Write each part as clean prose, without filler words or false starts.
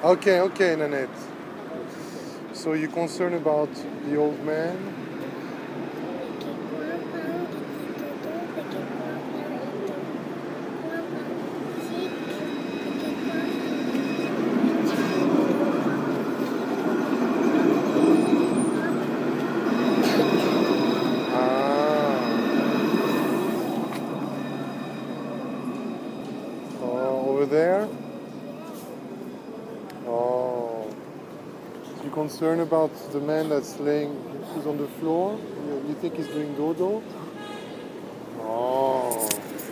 Okay, okay, Nanette. So you're concerned about the old man? Over there? Oh. You're concerned about the man that's laying who's on the floor? You think he's doing dodo? Oh.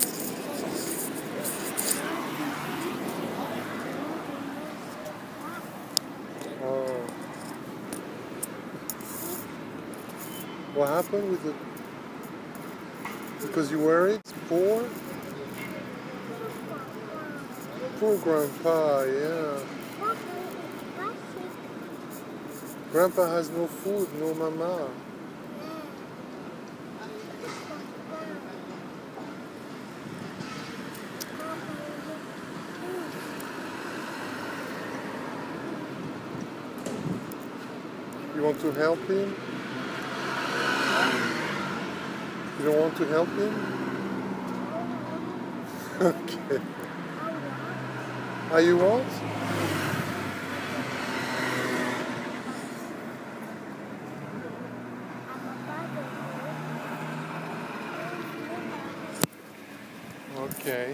Oh. What happened with it? Because you worried? Poor? Poor grandpa, yeah. Grandpa has no food, no mama. You want to help him? You don't want to help him? Okay. Ah, you want? Okay.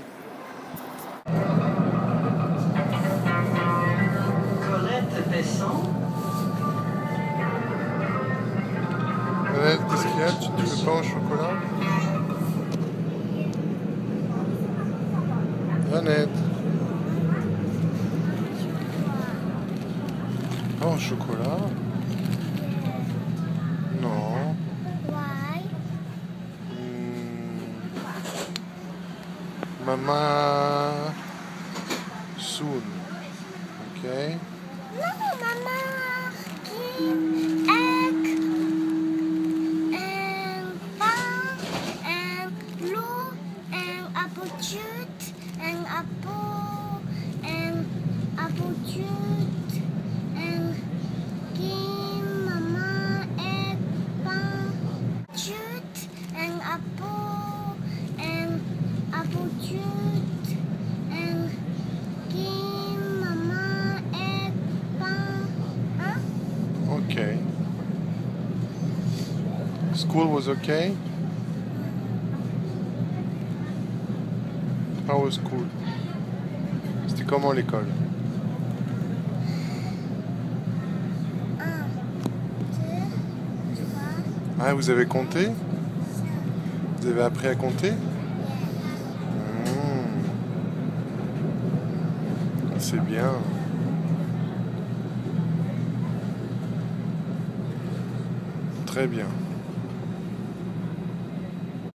Colette Besson. Annette, qu'est-ce qu'il y a? Tu ne veux pas au chocolat? Annette. Pas au chocolat? Non. Why? Mama soon. Okay? No, Mama. Give egg and pan and blue and apple juice and apple juice and give Mama egg pan juice and apple juice and give Mama egg pan. Huh? Okay. School was okay? How was school? C'était comment l'école? 1, 2, 3. Ah, vous avez compté? Vous avez appris à compter? C'est bien. Très bien.